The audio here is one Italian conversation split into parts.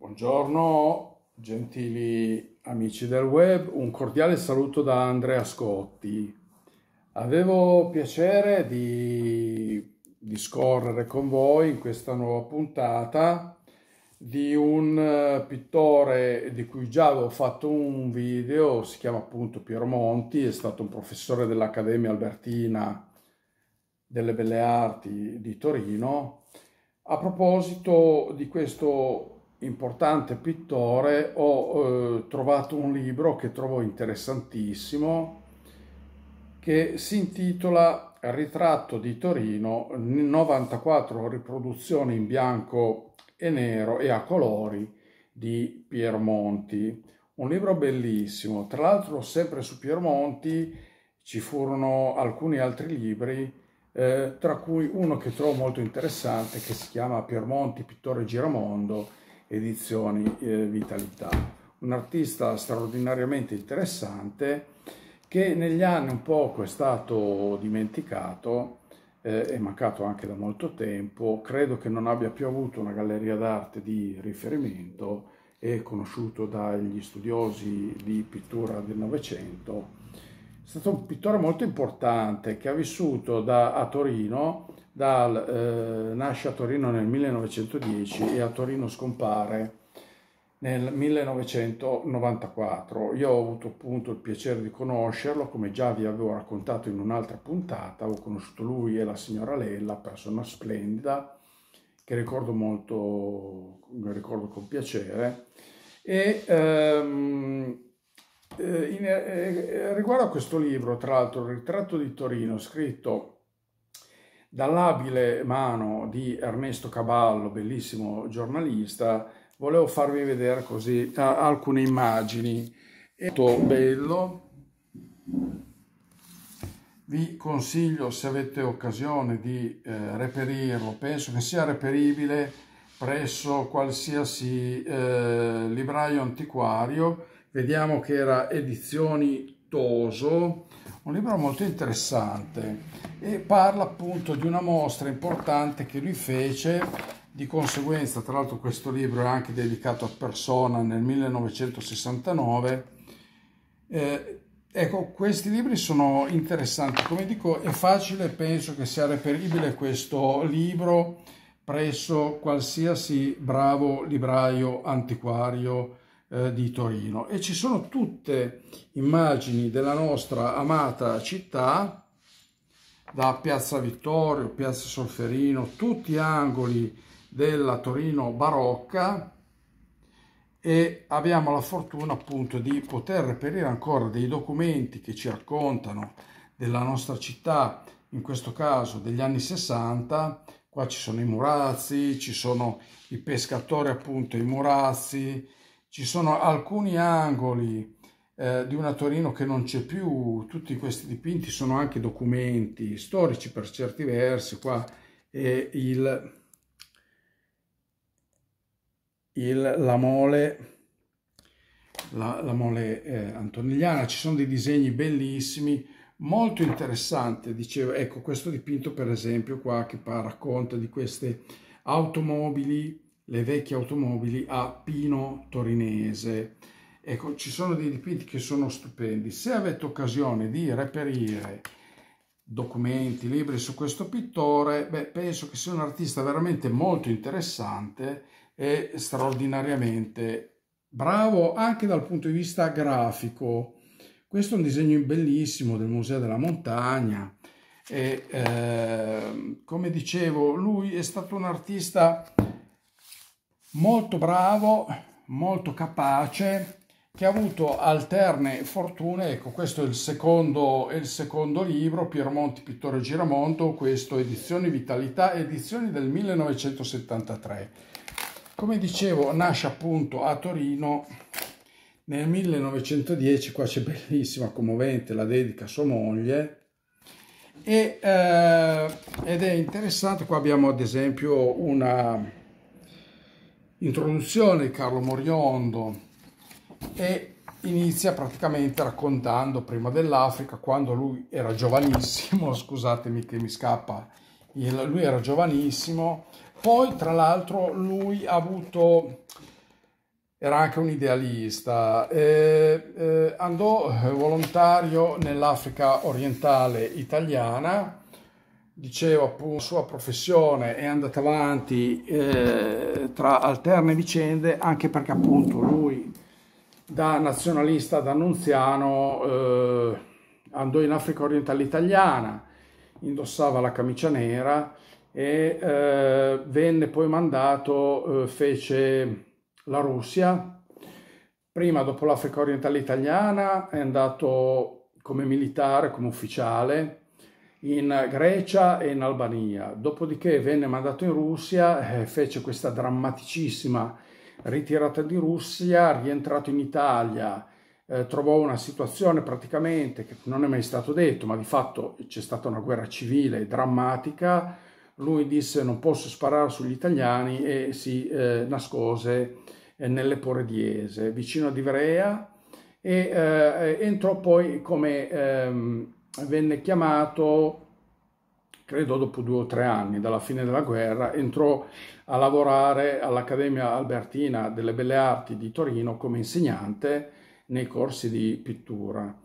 Buongiorno, gentili amici del web, un cordiale saluto da Andrea Scotti. Avevo piacere di discorrere con voi in questa nuova puntata di un pittore di cui già avevo fatto un video. Si chiama appunto Piero Monti, è stato un professore dell'Accademia Albertina delle Belle Arti di Torino. A proposito di questo importante pittore, ho trovato un libro che trovo interessantissimo, che si intitola Ritratto di Torino, 94 riproduzioni in bianco e nero e a colori di Piero Monti. Un libro bellissimo. Tra l'altro, sempre su Piero Monti ci furono alcuni altri libri, tra cui uno che trovo molto interessante, che si chiama Piero Monti, pittore giramondo, edizioni Vitalità. Un artista straordinariamente interessante che negli anni un poco è stato dimenticato, è mancato anche da molto tempo. Credo che non abbia più avuto una galleria d'arte di riferimento, è conosciuto dagli studiosi di pittura del Novecento. È stato un pittore molto importante che ha vissuto a Torino, nasce a Torino nel 1910 e a Torino scompare nel 1994. Io ho avuto appunto il piacere di conoscerlo, come già vi avevo raccontato in un'altra puntata. Ho conosciuto lui e la signora Lella, persona splendida, che ricordo con piacere. E riguardo a questo libro, tra l'altro, Il ritratto di Torino, scritto dall'abile mano di Ernesto Caballo, bellissimo giornalista, volevo farvi vedere così alcune immagini. È molto bello, vi consiglio, se avete occasione, di reperirlo. Penso che sia reperibile presso qualsiasi libraio antiquario. Vediamo che era Edizioni Toso, un libro molto interessante, e parla appunto di una mostra importante che lui fece. Di conseguenza, tra l'altro, questo libro è anche dedicato a persona nel 1969. Ecco, questi libri sono interessanti. Come dico, è facile, penso che sia reperibile questo libro presso qualsiasi bravo libraio antiquario di Torino, e ci sono tutte immagini della nostra amata città, da Piazza Vittorio, Piazza Solferino, tutti angoli della Torino barocca, e abbiamo la fortuna appunto di poter reperire ancora dei documenti che ci raccontano della nostra città, in questo caso degli anni 60. Qua ci sono i murazzi, ci sono i pescatori appunto, i murazzi, ci sono alcuni angoli di una Torino che non c'è più. Tutti questi dipinti sono anche documenti storici per certi versi. Qua è la mole antonigliana. Ci sono dei disegni bellissimi, molto interessanti. Dicevo, ecco, questo dipinto per esempio qua, che racconta di queste automobili, le vecchie automobili a Pino Torinese. Ecco, ci sono dei dipinti che sono stupendi. Se avete occasione di reperire documenti, libri su questo pittore, penso che sia un artista veramente molto interessante e straordinariamente bravo anche dal punto di vista grafico. Questo è un disegno bellissimo del Museo della Montagna e come dicevo, lui è stato un artista molto bravo, molto capace, che ha avuto alterne fortune. Ecco, questo è il secondo libro, Piero Monti, pittore giramondo, questo Edizioni Vitalità, edizioni del 1973. Come dicevo, nasce appunto a Torino nel 1910, qua c'è bellissima, commovente la dedica a sua moglie, ed è interessante. Qua abbiamo ad esempio una introduzione di Carlo Moriondo, e inizia praticamente raccontando prima dell'Africa, quando lui era giovanissimo. Scusatemi che mi scappa, lui era giovanissimo. Poi tra l'altro lui ha avuto era anche un idealista. Andò volontario nell'Africa orientale italiana. Dicevo appunto, la sua professione è andata avanti tra alterne vicende, anche perché appunto lui da nazionalista d'annunziano andò in Africa orientale italiana, indossava la camicia nera e venne poi mandato, fece la Russia. Prima, dopo l'Africa orientale italiana, è andato come militare, come ufficiale, in Grecia e in Albania. Dopodiché venne mandato in Russia, fece questa drammaticissima ritirata di Russia, rientrato in Italia, trovò una situazione praticamente che non è mai stato detto, ma di fatto c'è stata una guerra civile drammatica. Lui disse non posso sparare sugli italiani e si nascose nelle Porediese, vicino ad Ivrea, e entrò poi come venne chiamato, credo dopo 2 o 3 anni dalla fine della guerra, entrò a lavorare all'Accademia Albertina delle Belle Arti di Torino come insegnante nei corsi di pittura.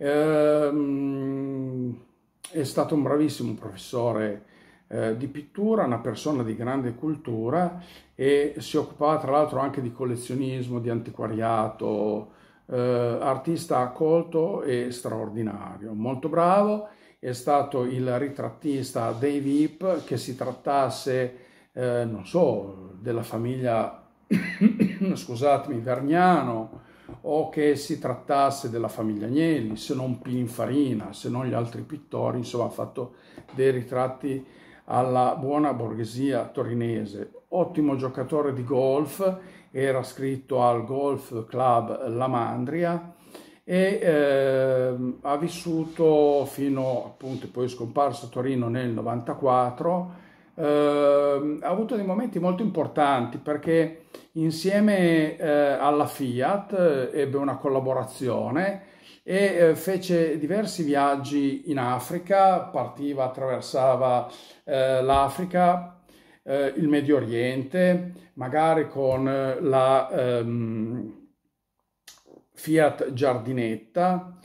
È stato un bravissimo professore di pittura, una persona di grande cultura, e si occupava tra l'altro anche di collezionismo, di antiquariato, artista colto e straordinario, molto bravo. È stato il ritrattista dei VIP, che si trattasse, non so, della famiglia, scusatemi, Vergnano, o che si trattasse della famiglia Agnelli, se non Pininfarina, se non gli altri pittori. Insomma, ha fatto dei ritratti alla buona borghesia torinese. Ottimo giocatore di golf, era iscritto al Golf Club La Mandria e ha vissuto fino appunto, poi è scomparso a Torino nel 94. Ha avuto dei momenti molto importanti perché insieme alla Fiat ebbe una collaborazione e fece diversi viaggi in Africa, partiva, attraversava l'Africa, il Medio Oriente, magari con la Fiat Giardinetta,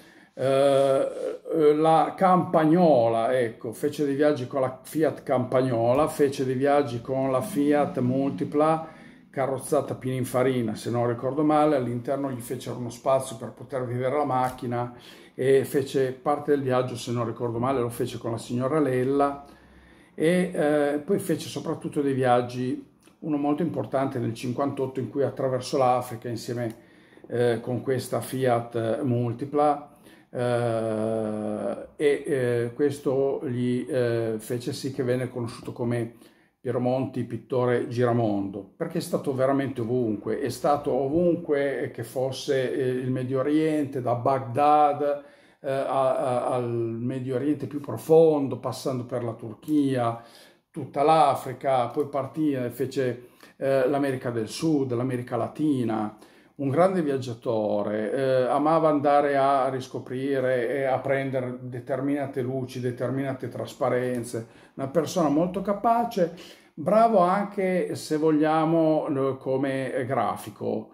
la Campagnola, ecco, fece dei viaggi con la Fiat Campagnola, fece dei viaggi con la Fiat Multipla, carrozzata Pininfarina, se non ricordo male. All'interno gli fecero uno spazio per poter vedere la macchina, e fece parte del viaggio, se non ricordo male, lo fece con la signora Lella, e poi fece soprattutto dei viaggi, uno molto importante nel 58 in cui attraversò l'Africa insieme con questa Fiat Multipla, questo gli fece sì che venne conosciuto come Piero Monti, pittore giramondo, perché è stato veramente ovunque, è stato ovunque che fosse il Medio Oriente, da Baghdad al Medio Oriente più profondo, passando per la Turchia, tutta l'Africa, poi partì e fece l'America del Sud, l'America Latina. Un grande viaggiatore, amava andare a riscoprire e a prendere determinate luci, determinate trasparenze, una persona molto capace, bravo anche, se vogliamo, come grafico.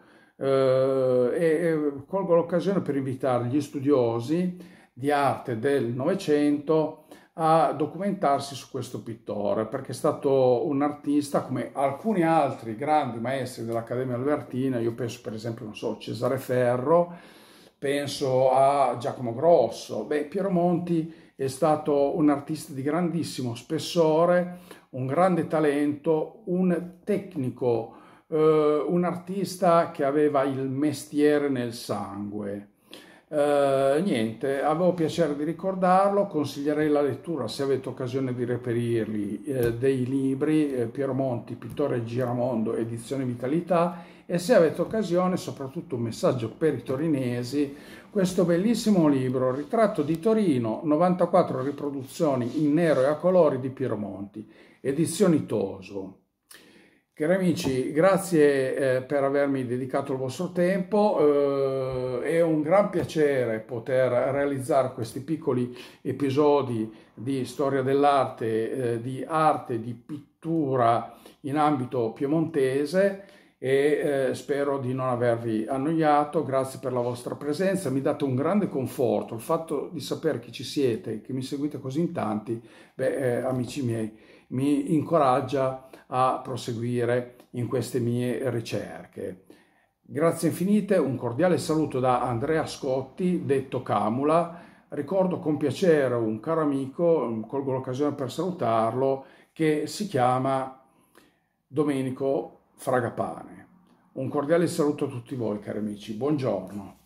Colgo l'occasione per invitare gli studiosi di arte del Novecento a documentarsi su questo pittore, perché è stato un artista come alcuni altri grandi maestri dell'Accademia Albertina. Io penso per esempio, non so, Cesare Ferro, penso a Giacomo Grosso. Piero Monti è stato un artista di grandissimo spessore, un grande talento, un tecnico, un artista che aveva il mestiere nel sangue. Niente, avevo piacere di ricordarlo, consiglierei la lettura se avete occasione di reperirli, dei libri, Piero Monti, pittore giramondo, edizione Vitalità, e se avete occasione, soprattutto un messaggio per i torinesi, questo bellissimo libro, Ritratto di Torino, 94 riproduzioni in nero e a colori di Piero Monti, edizioni Toso. Cari amici, grazie per avermi dedicato il vostro tempo, è un gran piacere poter realizzare questi piccoli episodi di storia dell'arte, di arte, di pittura in ambito piemontese, e spero di non avervi annoiato. Grazie per la vostra presenza, mi date un grande conforto, il fatto di sapere che ci siete, che mi seguite così in tanti, amici miei, mi incoraggia a proseguire in queste mie ricerche. Grazie infinite, un cordiale saluto da Andrea Scotti, detto Camula. Ricordo con piacere un caro amico, colgo l'occasione per salutarlo, che si chiama Domenico Fragapane. Un cordiale saluto a tutti voi, cari amici. Buongiorno.